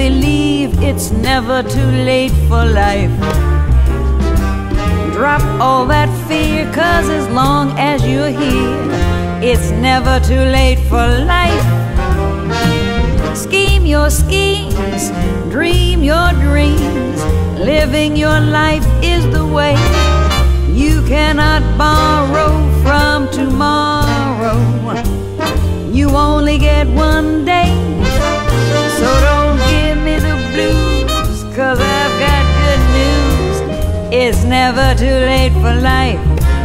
believe it's never too late for life. Drop all that fear, 'cause as long as you're here, it's never too late for life. Scheme your schemes, dream your dreams. Living your life is the way. You cannot borrow from tomorrow. You only get one day. So don't give me the blues, 'cause I've got good news. It's never too late for life.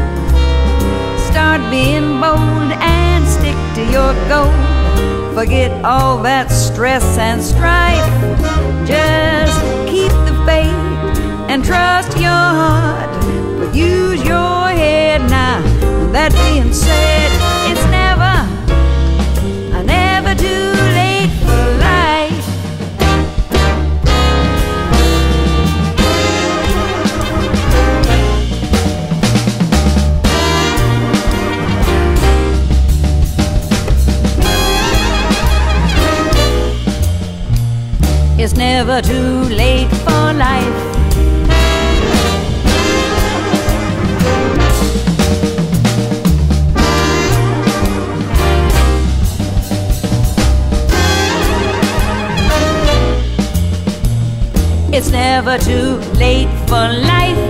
Start being bold and stick to your goal. Forget all that stress and strife. Just keep the faith and trust your heart, but use your head now. That being said, it's never too late for life. It's never too late for life. It's never too late for life.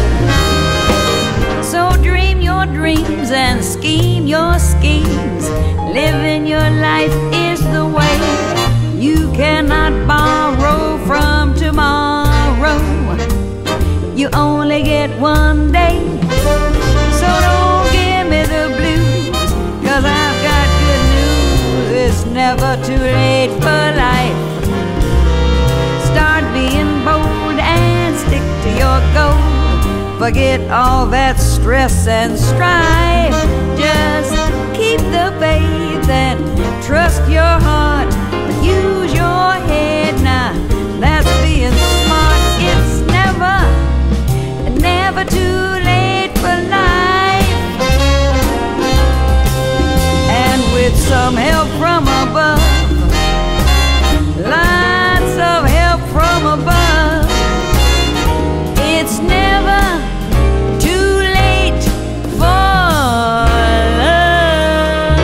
So dream your dreams and scheme your schemes. Living your life is the way. You cannot borrow from tomorrow. You only get one day. So don't give me the blues, 'cause I've got good news. It's never too late for life. Start being bold and stick to your goal. Forget all that stress and strife. Just keep the faith and trust your heart. Use your head now. That's being smart. It's never too late for life. And with some help from above, lots of help from above, it's never too late for love.